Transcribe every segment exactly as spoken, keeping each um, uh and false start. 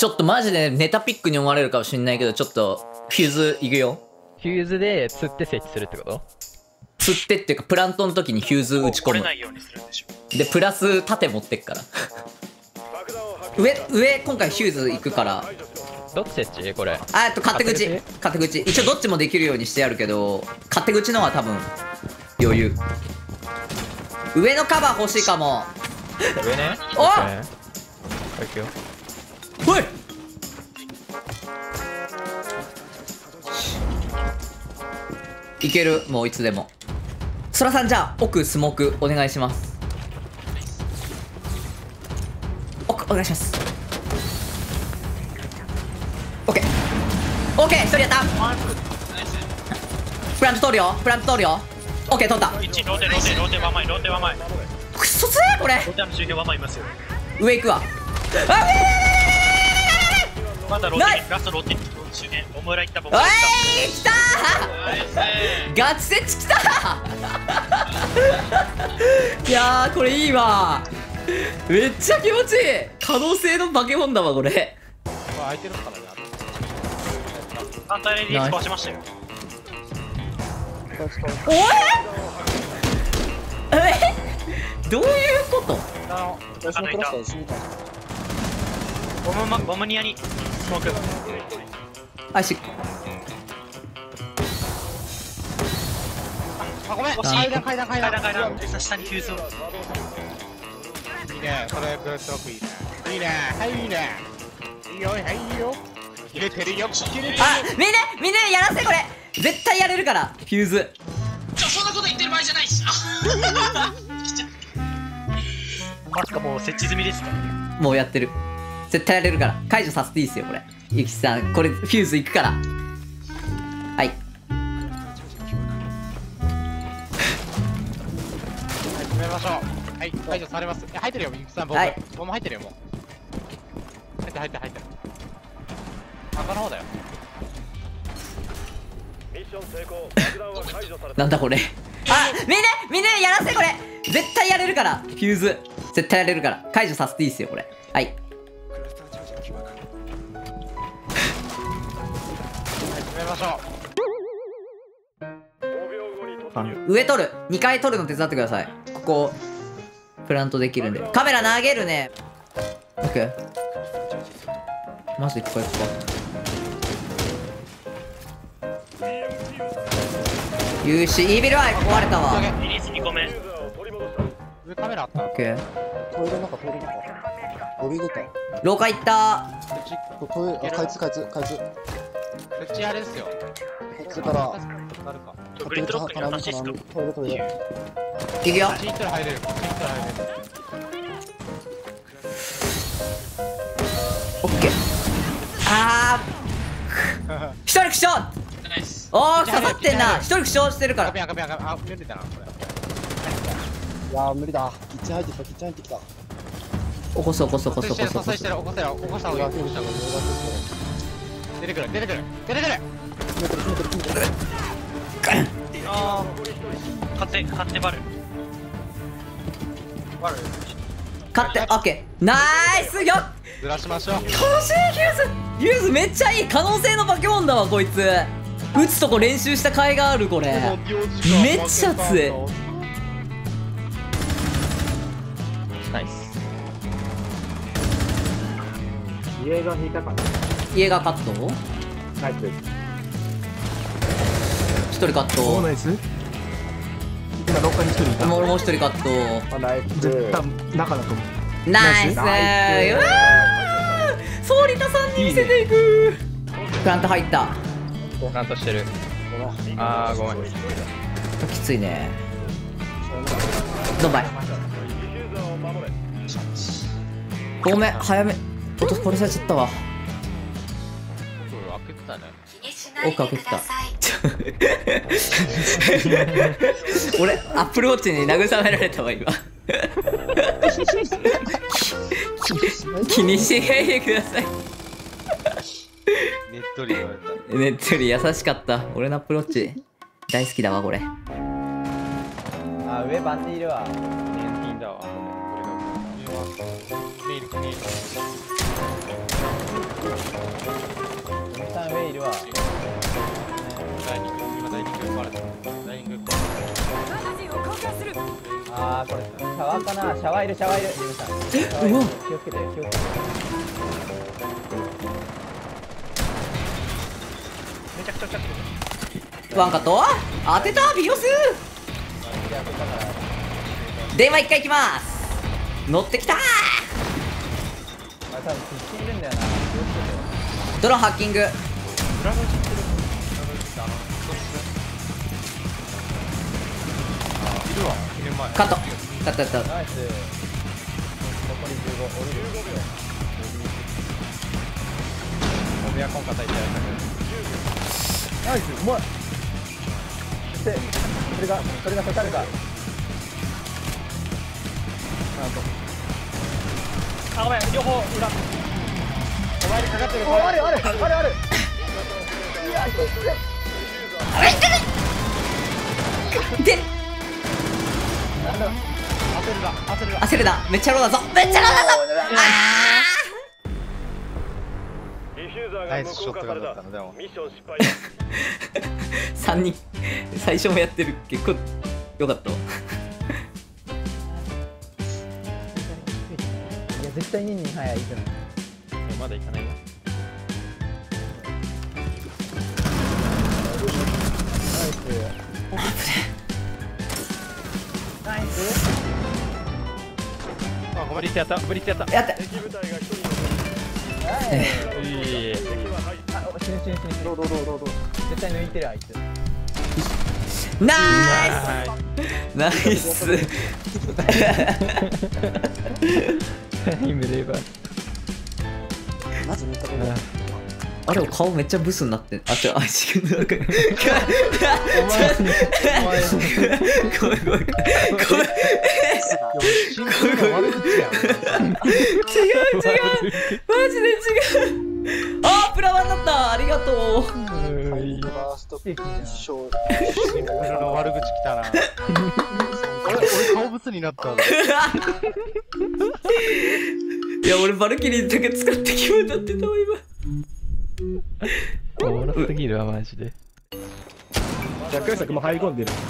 ちょっとマジでネタピックに思われるかもしんないけど、ちょっとフューズいくよ。 フューズで釣って設置するってこと？ 釣ってっていうかプラントの時にフューズ打ち込む。でプラス盾持ってっから上上今回フューズ行くから。 どっち設置これ？ あっと勝手口勝手口一応どっちもできるようにしてやるけど、勝手口のは多分余裕。上のカバー欲しいかも。 上ね。 おっ行くよ。 ほいいける。もういつでも。そらさんじゃあ奥スモークお願いします。奥お願いします。オッケーオッケー、一人やった。プラント通るよプラント通るよ。オッケー通った。 ローテローテローテワンマイローテワンマイ。 くっそつえこれ。 ローテの終了ワンマイいますよ。 上行くわ。あまだローテラストローテ周辺ボムラいったボムおいラいっ来たーガチ設置来たーいやーこれいいわ。めっちゃ気持ちいい。可能性の化け物だわこれ。 空いてるからね。 た。反対レディー壊しましたよ。 おいえどういうこと？ あの中抜いた。ボムマボムニアにスモーク。 あしあ、ごめん。 惜しい。 階段階段階段階段階段下にフューズを。 いいね。これブレッドロックいいね。いいね。はいいいね。いいよはいいいよ。入れてるよ。入れてる。 あみんなみんなやらせこれ。絶対やれるからフューズ。 ちょそんなこと言ってる場合じゃないし。まさかもう設置済みですか？ もうやってる。絶対やれるから解除させていいっすよこれ。ゆきさんこれフューズいくから。はい決めましょう。はい、解除されます。え、入ってるよ、みゆきさん、ボム。 はいボム入ってるよ、もう。入ってる、入ってる、入ってる。赤の方だよ。 なんだこれ。あみんなみんなやらせこれ。絶対やれるからフューズ。絶対やれるから解除させていいっすよこれ。はい決めましょう。 上取るにかい取るの手伝ってください。ここプラントできるんで。カメラ投げるね。オッケーマジでここ行こう。よしイービルアイ壊れたわ。 リリースにこめ。 上カメラあった。 オッケートイレの中、トイレの中。トイレ出た。 廊下行った。 トイレ、あ、かいつ、かいつ、かいつ。 設置あれですよ。 それから、 なるか。 グリッドロックにトイレ、 私ですか？ トイレ、トイレ。 行くよ。 チートル入れる。チートル入れる。 オッケー。あー一人負傷。おー刺さってんな。一人負傷してるから。 赤ペン赤ペン赤ペン。あ、出てたな。これ。 いやー、無理だ。キッチン入ってきた、キッチン入ってきた。 起こす起こす起こす起こす起こす。 起こしてる起こしてる起こした方がいい。起こした方がいい。出てくる出てくる出てくる。 ああ。勝手勝手バル。バル。 勝ってオッケーナイスよ。 ずらしましょう。 楽しいヒューズ。ヒューズめっちゃいい。可能性の化け物だわこいつ。打つとこ練習した甲斐があるこれ。めっちゃ強い。 ナイス。 家が引いたかな。 家がカット。 ナイス。 一人カット。 ナイス。今廊下に一人いた。 もうもう一人カット。 あ、ナイス。絶対中だと思う。 ナイス。うわーソーリタさんに見せていく。プラント入った。 プラントしてる。あーごめん。 きついね。ドンバイ。ごめん早め。落と殺されちゃったわ。 開けてたね。 奥開けてた。俺アップルウォッチに慰められたわ今。気にしないでください。 ねっとり言われた。 ねっとり優しかった。俺のアップルウォッチ大好きだわこれ。 あ、上バンディいるわ。 年金だわ。これが。メールメール。 わ。 ダイニング、今ダイニング壊れた。ダイニング壊れあーこれシャワーかな。シャワーいるシャワーいる。リムさんえうわ気をつけて気をつけて。 めちゃくちゃ近くてワンカット当てたビオス電話一回いきます乗ってきたーあ多分必死にいるんだよな。気をつけて。 ドローンハッキング裏の知ってるあのいるわ、にねんまえ。 カットカットカットナイス。残りじゅうご。降りる。 モビアコン叩いてやるんだけナイスうまい。そしてそれがそれが刺さるか。 あごめん両方裏ど。お前にかかってる。 おあるあるあるある。いやいてるなんだ。 焦るな、焦るな。 焦るなめっちゃローだぞめっちゃローだぞあナイスショットガンだったのでも。 ーさんにん最初もやってる結構よかったわいや絶対ニンニン早いいくの。 まだ行かないよナイスナイス。 あごめんブリッツやったブリッツやったやったナイス。 いいあ死ぬ死ぬ死ぬ。どうどうどうどうどう。絶対抜いてるあいつ。 ナイスナイスタイムレバーまず見たことない。 あれ顔めっちゃブスになってんあ違うあ違うなんかごめんごめんごめんシンプルな悪口やん。 違う違うマジで違うあープラワンだったありがとうファイバースト一生。 シンプルな悪口きたな。俺、俺顔ブスになったの。 いや俺バルキリーだけ使って気分になってたわおもろすぎるわマジで逆に作も入り込んでる。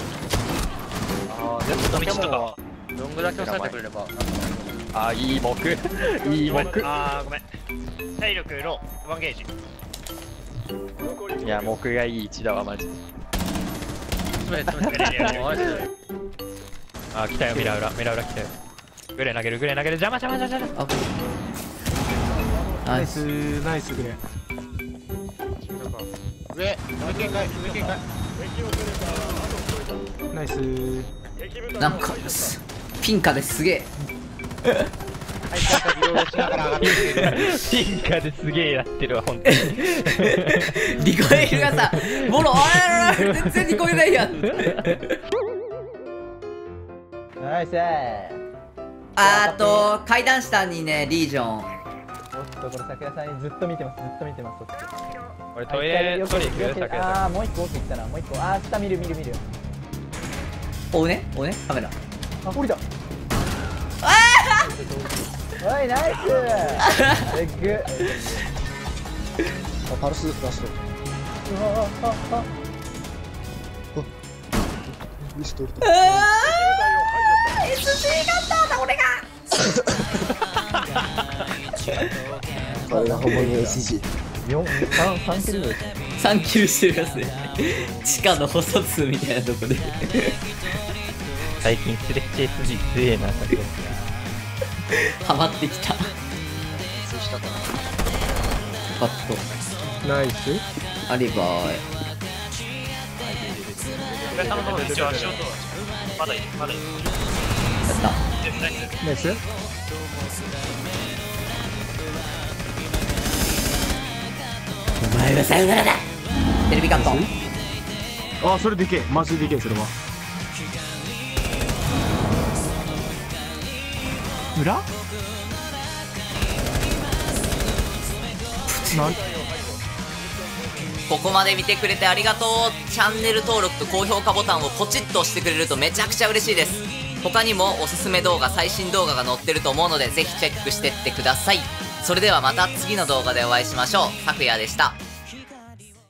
ああ全部道とかロングだけ押さえてくれればああいい目いい目ああごめん体力ローワンゲージいや目がいい位置だわマジであー来たよミラ裏ミラ裏来たよグレー投げるグレー投げる邪魔邪魔邪魔邪魔ナイスナイスナイスグレ上、上限界、上限界。 ー。ナイス。 なんかピンカですげえはい、ちゃんと移動しながら上がっていく。 進化ですげえやってるわほんとにリコイルがさボロあらら全然リコイルないやんナイス。 あーと階段下にねリージョンおっとこれ桜さんにずっと見てますずっと見てますそっち。 俺トイレ取り行く桜さんああもう一個奥行ったなもう一個ああ下見る見る見る。 追うね追うねカメラあ降りた。おいナイス。えぐ。 あ、パルスラスト。 うわああミストルト。 あー エスジー がったんだ俺がこれが本物の エスジー。 四三三キルです。 さんキルしてるやつね地下の細通みたいなとこで最近スレッチ エスジー 強えな桜ハマってきたパッとナイス。 アリバー桜さんのところ一応足音はまだいいまだいいやったナイス。 お前はさよならだテレビカットあ、それでけえ。マジででけえ、それは。裏なんここまで見てくれてありがとう。チャンネル登録と高評価ボタンをポチッと押してくれるとめちゃくちゃ嬉しいです。他にもおすすめ動画最新動画が載ってると思うのでぜひチェックしてってください。それではまた次の動画でお会いしましょう。さくやでした。